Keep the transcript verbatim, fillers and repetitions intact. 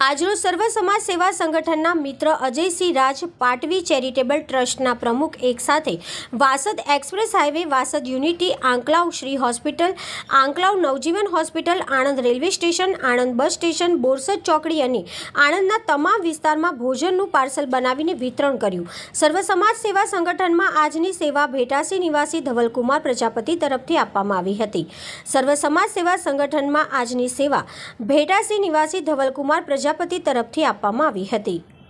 આજરોજ સર્વ સમાજ સેવા સંગઠનના મિત્ર અજયસિંહ રાજ પાટવી ચેરિટેબલ ટ્રસ્ટના પ્રમુખ એક સાથે Vasad express highway, Vasad unity, Anklav Shri hospital, Anklav Navjivan hospital, Anand railway station, Anand bus station, Borsad ચોકડી અને આણંદના તમામ વિસ્તારમાં ભોજનનું પાર્સલ બનાવીને વિતરણ કર્યું। સર્વ સમાજ સેવા સંગઠનમાં આજની સેવા ભેટાસી નિવાસી ધવલકુમાર પ્રજાપતિ તરફથી આપવામાં આવી હતી। સર્વ સમાજ સેવા સંગઠનમાં આજની સેવા ભેટાસી નિવાસી ધવલકુમાર પ્રજાપતિ તરફથી આપવામાં આવી હતી।